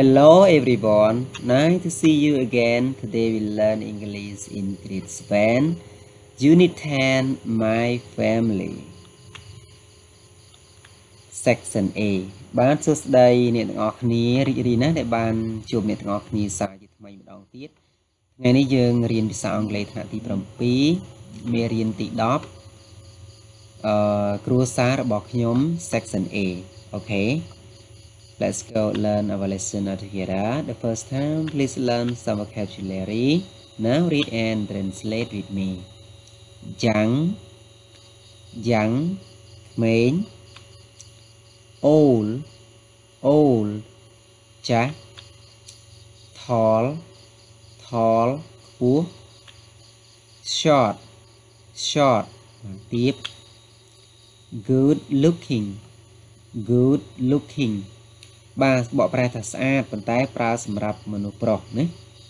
Hello everyone, nice to see you again. Today we learn English in grade 7, Unit 10, My Family, Section A បានសួស្តីអ្នកទាំងអស់គ្នារីករាយណាស់ដែលបានជួបអ្នកទាំងអស់គ្នាសាជាថ្មីម្ដងទៀតថ្ងៃនេះយើងរៀនភាសាអង់គ្លេសថ្នាក់ទី 7 មេរៀនទី 10 គ្រួសាររបស់ខ្ញុំ Section A. Okay. Let's go learn our lesson together. The first time, please learn some vocabulary. Now read and translate with me. Young, young, main, old, old, cha, tall, tall, poor, short, short, deep, good looking, good looking. បាទបកប្រែថាស្អាតប៉ុន្តែប្រើសម្រាប់មនុស្សប្រុសណា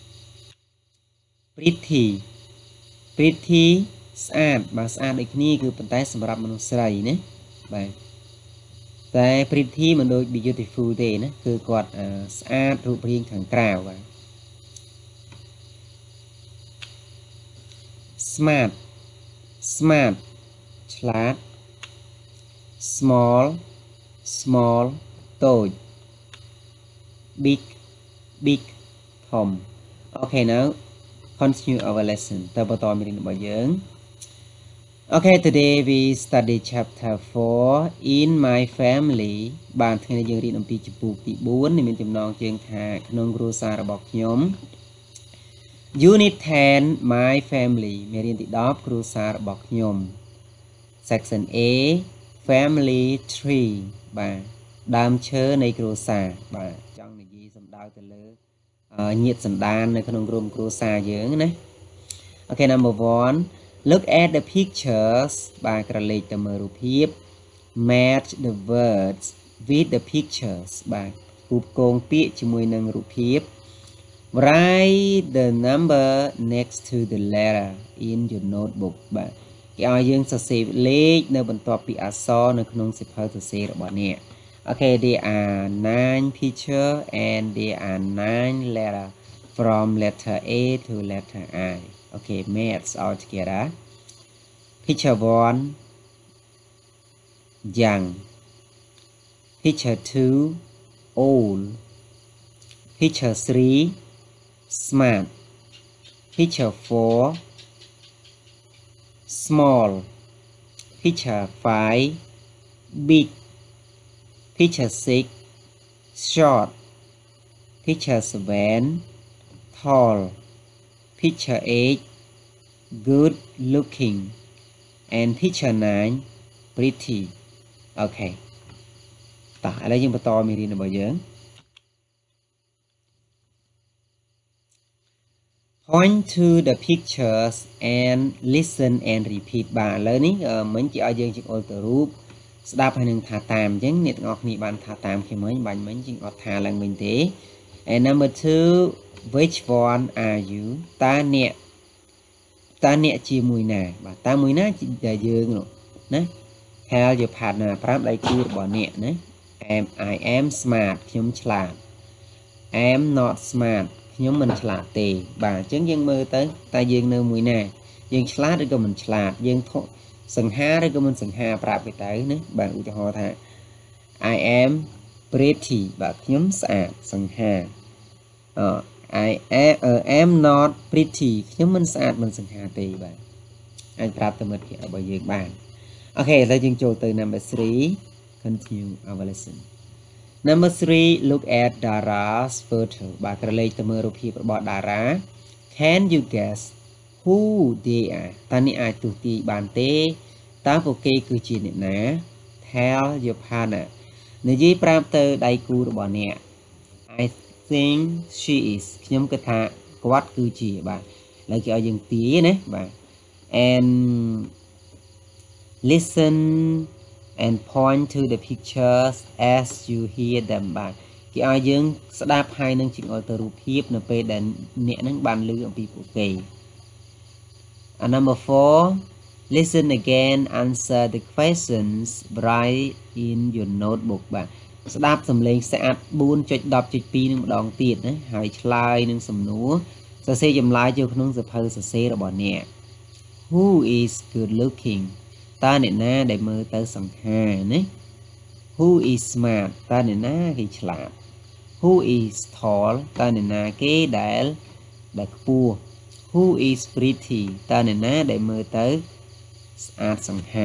pretty pretty ស្អាតបាទស្អាតដូចគ្នាគឺប៉ុន្តែសម្រាប់មនុស្សស្រីណាបាទតែ pretty មិនដូច beautiful ទេណាគឺគាត់ស្អាតរូបរាងខាងក្រៅបាទ smart smart ឆ្លាត small small តូចbig big ធំ Okay now continue our lesson តើបន្តមេរៀនរបស់យើង Okay today we study chapter 4 in my family បាទថ្ងៃនេះយើងរៀនអំពីជំពូកទី 4 នេះមានចំណងជើងថាក្នុងគ្រួសាររបស់ខ្ញុំ Unit 10 my family មេរៀនទី 10 គ្រួសាររបស់ខ្ញុំ Section A family tree បាទដើមឈើនៃគ្រួសារបាទចង់និយាយសំដៅទៅលើញាតិសន្តាននៅក្នុងក្រុមគ្រួសារយើងណា Okay number 1 look at the pictures បាទក្រឡេកទៅមើលរូបភាព match the words with the pictures បាទគូផ្គងពាក្យជាមួយនឹងរូបភាព write the number next to the letter in your notebook បាទគេឲ្យយើងសរសេរលេខនៅបន្ទាប់ពីអក្សរនៅក្នុងសៀវភៅសរសេររបស់អ្នក Okay, there are 9 pictures and there are 9 letters from letter A to letter I. Okay, match all together. Picture 1, young. Picture 2, old. Picture 3, smart. Picture 4, small. Picture 5, big. Picture 6, short. Picture 7, tall. Picture 8, good looking. And picture 9, pretty. Okay. តោះឥឡូវយើងបន្តមេរៀនរបស់យើង Point to the pictures and listen and repeat បាទឥឡូវនេះមិញគេឲ្យយើងចង្អុលទៅរូប ស្ដាប់ហើយនឹងថាតាមអញ្ចឹងអ្នកទាំងអស់គ្នាបានថាតាមខ្ញុំមិញបាញ់មិញជាងអត់ថាឡើងវិញទេ And number 2 which one are you តើអ្នកជាមួយណាបាទតើមួយណាដែលយើងណា Tell your partner ប្រាប់ដៃគូរបស់អ្នកណា I am smart ខ្ញុំឆ្លាត I am not smart ខ្ញុំមិនឆ្លាតទេបាទអញ្ចឹងយើងមើលទៅតើយើងនៅមួយណាយើងឆ្លាតឬក៏មិនឆ្លាតយើងសង្ហាឬក៏មិនសង្ហាប្រាប់គេទៅណាបាទឧទាហរណ៍ថា I am pretty បាទខ្ញុំស្អាតសង្ហា I am not pretty ខ្ញុំមិនស្អាតមិនសង្ហាទេបាទអាចប្រាប់ទៅមិត្តភក្តិរបស់យើងបាន Okay ឥឡូវយើងចូលទៅ number 3 continue our lesson Number 3 look at Dara's photo បាទក្រឡេកទៅមើលរូបភាពរបស់ Dara Can you guess who they are តើអ្នកអាចទស្សន៍ទាយបានទេតើពួកគេគឺជាអ្នកណា Tell your partner និយាយប្រាប់ទៅដៃគូរបស់អ្នក I think she is ខ្ញុំគិតថាគាត់គឺជាបាទឥឡូវគេឲ្យយើងទាយណាបាទ and listen and point to the pictures as you hear them បាទគេឲ្យយើងស្ដាប់ហើយនឹងចង្អុលទៅរូបភាពនៅពេលដែលអ្នកនឹងបានឮអំពីពួកគេ And number 4 listen again answer the questions write in your notebook បាទស្ដាប់សំឡេងស្អាត 4.10.2 នឹងម្ដងទៀតណាហើយឆ្លើយនឹងសំណួរសរសេរចម្លើយចូលក្នុងសៀវភៅសរសេររបស់អ្នក Who is good looking តើអ្នកណាដែលមើលទៅសង្ហាណា Who is smart តើអ្នកណាគេឆ្លាត Who is tall តើអ្នកណាគេដែលខ្ពស់ Who is pretty តើអ្នកណាដែលមើលទៅស្អាតសង្ហា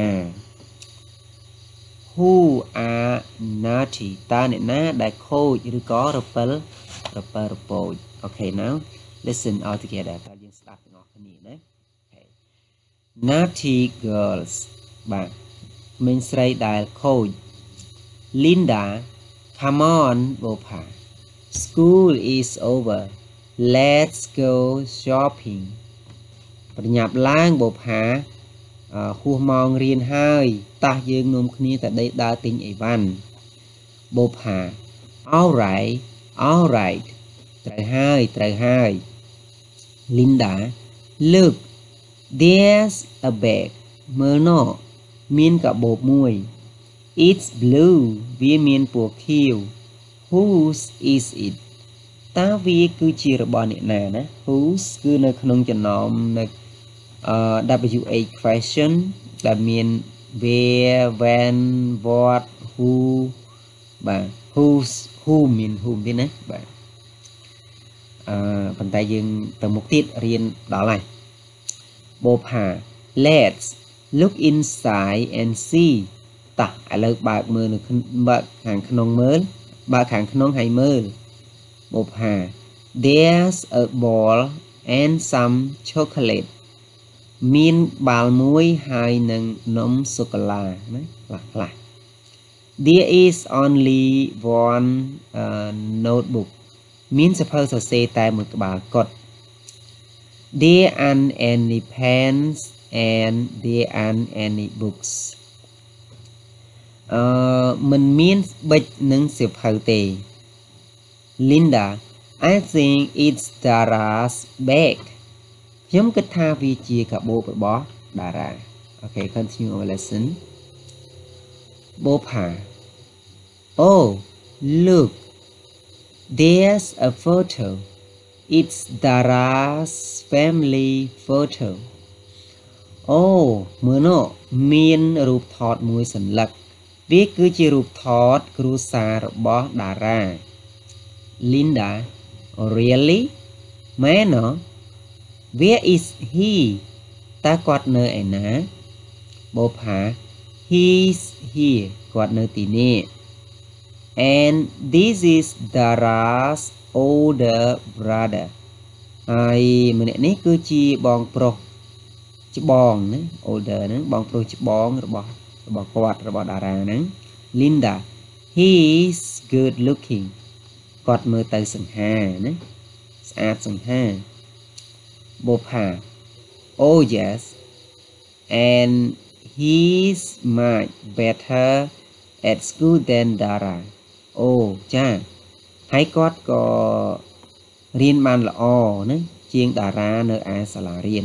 Who are naughty តើអ្នកណាដែលខូចឬក៏រពិលរពូច Okay now listen all together តើយើងស្ដាប់ទាំងអស់គ្នាណា Okay Naughty girls បាទមិញស្រីដែលខូច Linda come on បូផា School is over let's go shopping ប្រញាប់ឡើងបូផាហួសម៉ោងរៀនហើយតះយើងនាំគ្នាទៅដើរទិញអីវ៉ាន់បូផា all right ត្រូវហើយ Linda look there's a bag មើលនោះមានកាបូបមួយ it's blue វាមានពណ៌ខៀវ whose is it តើវាគឺជារបស់អ្នកណាណា whose គឺនៅក្នុងចំណោមនៅWH question ដែលមាន where when what who បាទ whose whom មាន whom ទេណាបាទប៉ុន្តែយើងទៅមុខទៀតរៀនដល់ហើយបូផា let's look inside and see តោះឥឡូវបើកមើលនៅបើកខាងក្នុងមើលបើកខាងក្នុងហើយមើលបូផា there's a ball and some chocolate មានបាល់មួយហើយនឹងនំសូកូឡាណាខ្លះ there is only one notebook មានសៀវភៅសរសេរតែមួយក្បាលកត់ there aren't any pens and there aren't any books មិនមានប៊ិចនិងសៀវភៅទេ Linda I think it's Dara's bag ខ្ញុំគិតថាវាជាកាបូបរបស់តារា Okay continue our lesson បូផា Oh look there's a photo it's Dara's family photo អូមើលនោះមានរូបថតមួយសន្លឹកវាគឺជារូបថតគ្រួសាររបស់តារា Linda really មែន Where is he តើគាត់នៅឯណាបូផា He's here គាត់នៅទីនេះ and this is Dara's older brother ហើយម្នាក់នេះគឺជាបងប្រុសច្បងណា older ហ្នឹងបងប្រុសច្បងរបស់គាត់របស់តារាហ្នឹង Linda he's good looking គាត់មើលទៅសង្ហាណាស្អាតសង្ហាបូផា Oh yes and he's much better at school than Dara អូចាហើយគាត់ក៏រៀនបានល្អណាជាងតារានៅឯសាលារៀន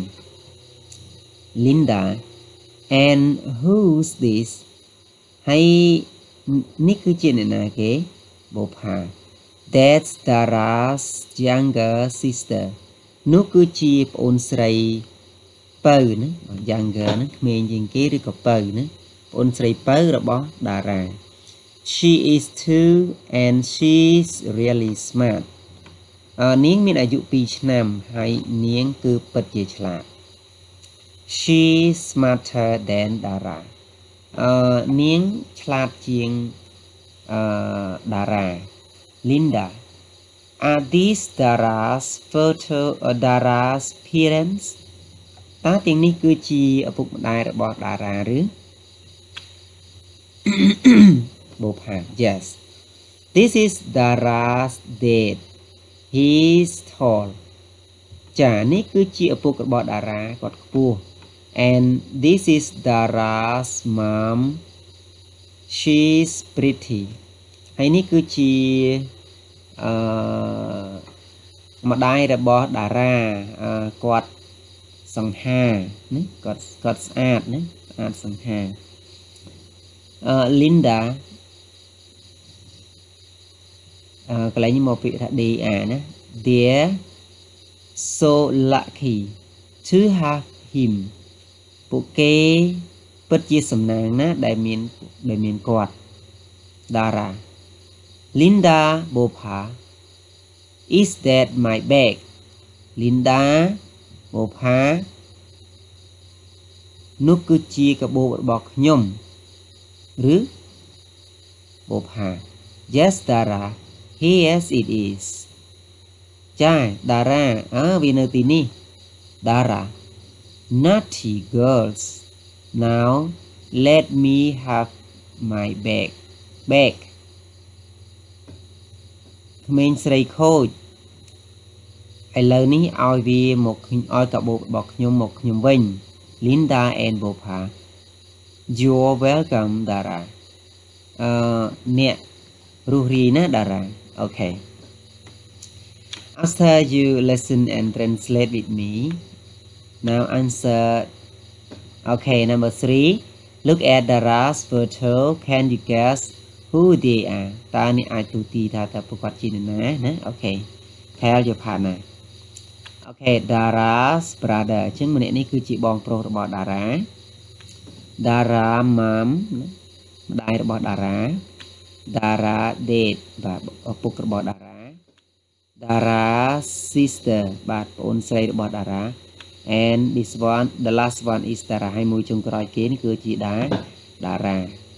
Linda and who's this ហើយនេះគឺជាអ្នកណាគេបូផា That's Dara's younger sister នោះគឺជាប្អូនស្រីពៅណា younger ណាក្មេងជាងគេឬក៏ពៅណាប្អូនស្រីពៅរបស់តារា She is 2 and she's really smart នាងមានអាយុ2ឆ្នាំហើយនាងគឺពិតជាឆ្លាត She's smarter than Dara នាងឆ្លាតជាងតារា Linda Are these Dara's photo or Dara's parents តើទាំងនេះគឺជាឪពុកម្ដាយរបស់តារាឬបូផា Yes This is Dara's dad He's tall ចានេះគឺជាឪពុករបស់តារាគាត់ខ្ពស់ And this is Dara's mom She's pretty ហើយនេះគឺជាម្ដាយរបស់តារាគាត់សង្ហាណាគាត់ស្អាតណាស្អាតសង្ហាLinda cái lấy như một vị thật đi nè they're so lucky to have him bộ kê bất chia sầm nàng nè đại miền quạt Dara Linda Bopa is that my bag Linda Bopa នោះគឺជាកាបូបរបស់ខ្ញុំឬបូផា Yes Dara yes it is ចា Dara វានៅទីនេះ Dara naughty girls now let me have my bag ក្មេងស្រីខូចឥឡូវនេះឲ្យវាមកឲ្យកាបូបរបស់ខ្ញុំមកខ្ញុំវិញ Linda and Bopa you're welcome Dara អ្នករស់រាយណា Dara okay after you listen and translate with me now answer okay number 3 look at Dara's photo can you guess who they are តើអ្នកអាចទូទីថាតើពួកគាត់ជានរណាណា okay tell your partner okay Dara's brother អញ្ចឹងម្នាក់នេះគឺជាបងប្រុសរបស់ Dara Dara mom ម្ដាយរបស់ Dara Dara dad បាទឪពុករបស់ Dara Dara sister បាទប្អូនស្រីរបស់ Dara and this one the last one is Dara ហើយមួយចុងក្រោយគេនេះគឺជា Dara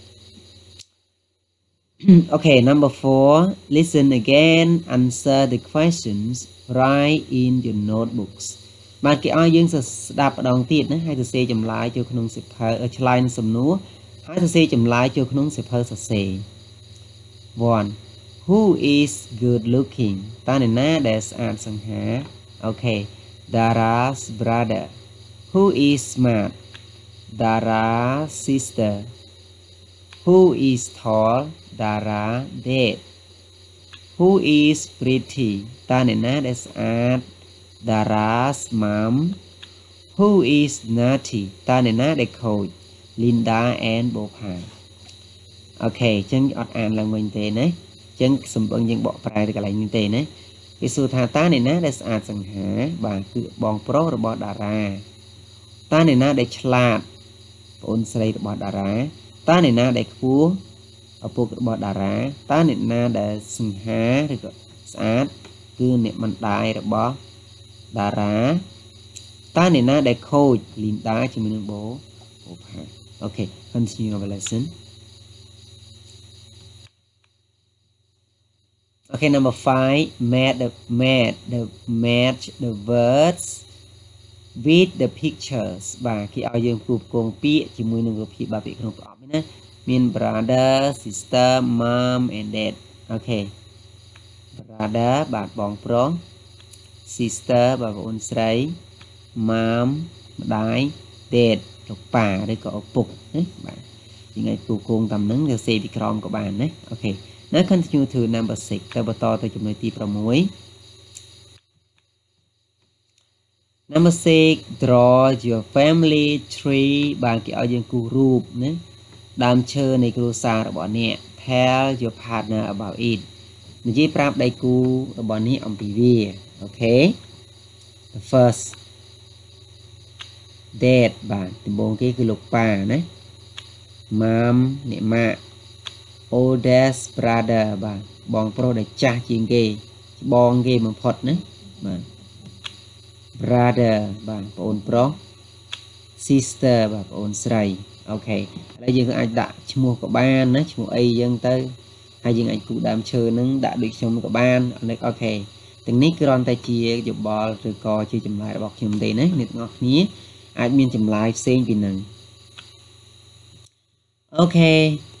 okay number 4 listen again answer the questions write in your notebooks បាទគេឲ្យយើងស្ដាប់ម្ដងទៀតណាហើយសរសេរចម្លើយចូលក្នុងសៀវភៅឆ្លើយនឹងសំណួរហើយសរសេរចម្លើយចូលក្នុងសៀវភៅសរសេរ 1 who is good looking តើអ្នកណាដែលស្អាតសង្ហា okay Dara's brother who is smart Dara's sister who is tall Dara dad who is pretty តើអ្នកណាដែលស្អាត Dara's mom who is naughty តើអ្នកណាដែលខូច Linda and Bopa អូខេអញ្ចឹងអត់អានឡើងវិញទេណាអញ្ចឹងសំបឹងយើងបកប្រែទៅកន្លែងនេះទេណាគេសួរថាតើអ្នកណាដែលស្អាតសង្ហាបាទគឺបងប្រុសរបស់ Dara តើអ្នកណាដែលឆ្លាតប្អូនស្រីរបស់ Dara តើអ្នកណាដែលខ្ពស់ឪពុករបស់ Dara តើអ្នកណាដែលសង្ហាឬក៏ស្អាតគឺអ្នកម្ដាយរបស់ Dara តើអ្នកណាដែលខូច Linda ជាមួយនឹង Bopa okay continue our lesson okay number 5 match the words with the pictures បាទគេឲ្យយើងផ្គូផ្គងពាក្យជាមួយនឹងរូបភាពបាទពាក្យក្នុងប្រអប់នេះណាមាន brother sister mom and dad okay brother បាទបងប្រុស sister បាទប្អូនស្រី mom ម្ដាយ dad លោកប៉ាឬក៏ឪពុកណាបាទយើងឲ្យផ្គូផ្គងតាមហ្នឹងទៅសេពីក្រោមក៏បានណាអូខេnow continue to number 6ទៅបន្តទៅចំណុចទី6 number 6 draw your family tree បានគេឲ្យយើងគូសរូបណាដើមឈើនៃគ្រួសាររបស់អ្នក tell your partner about it និយាយប្រាប់ដៃគូរបស់អ្នកអំពីវាអូខេ the first dad បាទដំបូងគេគឺលោកប៉ាណា mom អ្នកម៉ាក់ oldest brother បាទបងប្រុសដែលចាស់ជាងគេបងគេបំផុតណាបាទ brother បាទប្អូនប្រុស sister បាទប្អូនស្រីអូខេឥឡូវយើងអាចដាក់ឈ្មោះក៏បានណាឈ្មោះអីយើងទៅហើយយើងអាចគូដើមឈើនឹងដាក់ដូចខ្ញុំក៏បានអូខេទាំងនេះគ្រាន់តែជាយោបល់ឬក៏ជាចម្លើយរបស់ខ្ញុំទេណាអ្នកទាំងអស់គ្នាអាចមានចម្លើយផ្សេងពីនឹងអូខេ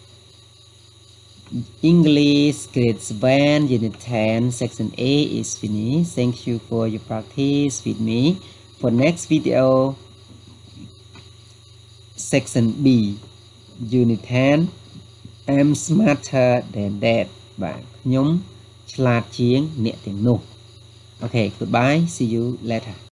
English grade 7 unit 10 section A is finished. Thank you for your practice with me. For next video section B unit 10 I'm smarter than that បាទខ្ញុំឆ្លាតជាងអ្នកទាំងនោះ Okay goodbye see you later